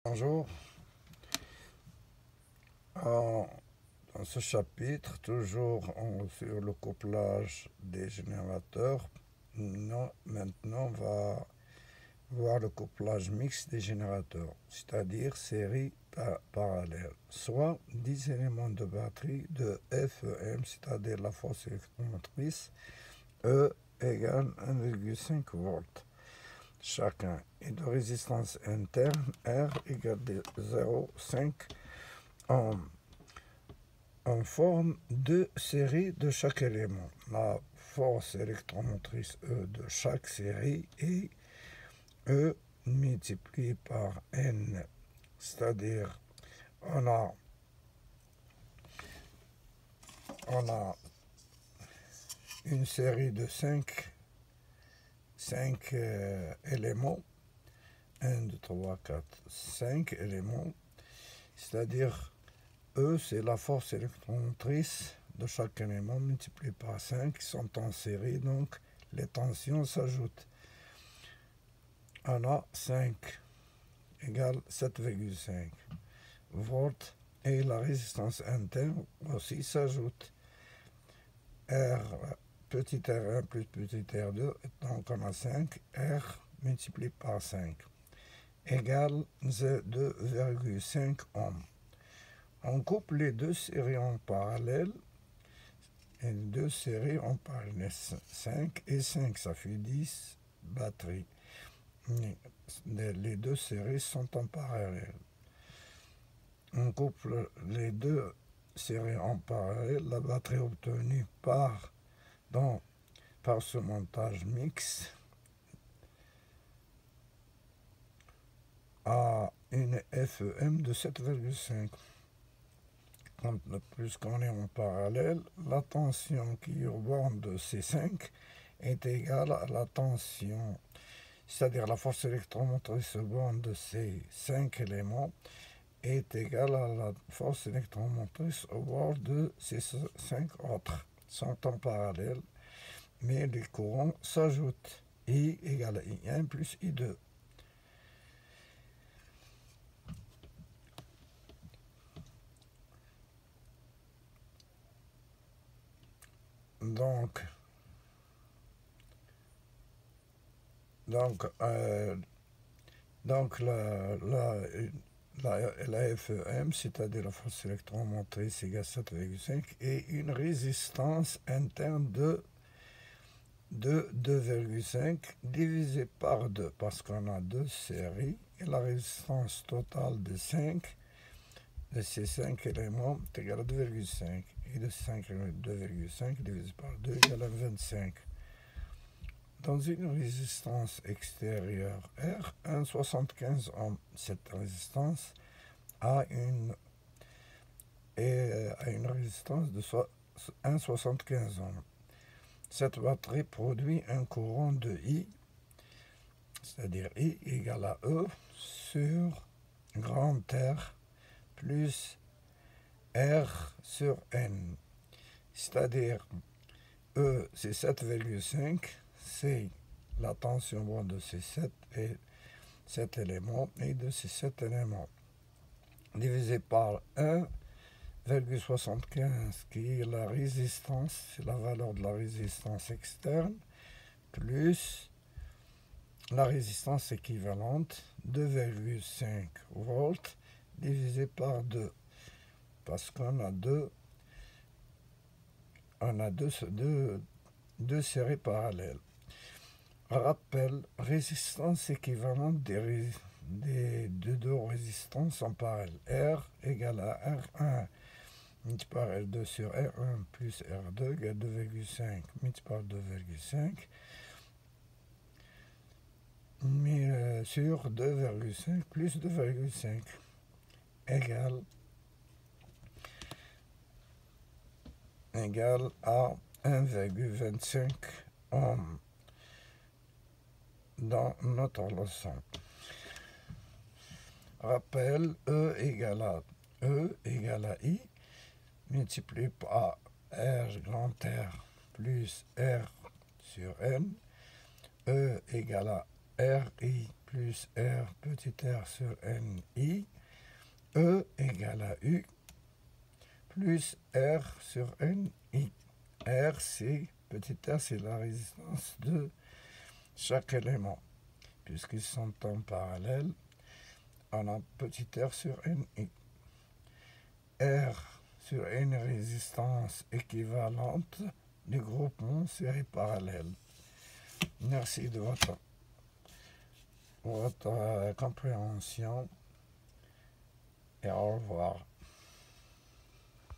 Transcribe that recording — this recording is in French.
Bonjour. En- Dans ce chapitre, toujours sur le couplage des générateurs, maintenant on va voir le couplage mixte des générateurs, c'est-à-dire série parallèle, soit 10 éléments de batterie de FEM, c'est-à-dire la force électromotrice, E égale 1,5 volts chacun, et de résistance interne R égale 0,5 ohms. On forme deux séries de chaque élément. La force électromotrice E de chaque série est E multiplié par N. C'est-à-dire, on a une série de 5 éléments. 1, 2, 3, 4, 5 éléments. C'est-à-dire, E, c'est la force électromotrice de chaque élément multiplié par 5 qui sont en série, donc les tensions s'ajoutent. On a 5 égale 7,5 volts et la résistance interne aussi s'ajoute. R, petit r1 plus petit r2, donc on a 5, R multiplié par 5 égale 2,5 ohms. On coupe les deux séries en parallèle. Et les deux séries en parallèle, 5 et 5, ça fait 10 batteries. Les deux séries sont en parallèle. On couple les deux séries en parallèle. La batterie obtenue par ce montage mixte a une FEM de 7,5. Puisqu'on est en parallèle, la tension qui est au bord de ces 5 est égale à la tension, c'est-à-dire la force électromotrice au bord de ces 5 éléments est égale à la force électromotrice au bord de ces 5 autres. Sont en parallèle, mais les courants s'ajoutent. I égale à I1 plus I2. Donc la FEM, c'est-à-dire la force électromotrice égale 7,5, et une résistance interne de 2,5 divisé par 2, parce qu'on a deux séries, et la résistance totale de ces 5 éléments est égale à 2,5, et de 5 éléments, 2,5 divisé par 2 égale à 25. Dans une résistance extérieure R, 1,75 ohms, cette résistance a une résistance de 1,75 ohms. Cette batterie produit un courant de I, c'est-à-dire I égale à E sur grand R plus R sur N. C'est-à-dire E c'est 7,5, c'est la tension de ces 7 éléments et de ces 7 éléments divisé par 1,75 qui est la résistance, c'est la valeur de la résistance externe, plus la résistance équivalente, 2,5 volts, divisé par 2, parce qu'on a deux séries parallèles. Rappel, résistance équivalente des deux résistances en parallèle. R égale à R1 multiplié par R2 sur R1 plus R2 égale 2,5 multiplié par 2,5 sur 2,5 plus 2,5 égale à 1,25 ohms dans notre leçon. Rappel, E égale à I multiplié par R grand R plus R sur N. E égale à RI plus R petit r sur NI E égale à U plus R sur NI. R, c'est, petit r, c'est la résistance de chaque élément. Puisqu'ils sont en parallèle, on a petit r sur NI. R sur une résistance équivalente du groupement série parallèle. Merci de votre compréhension et au revoir.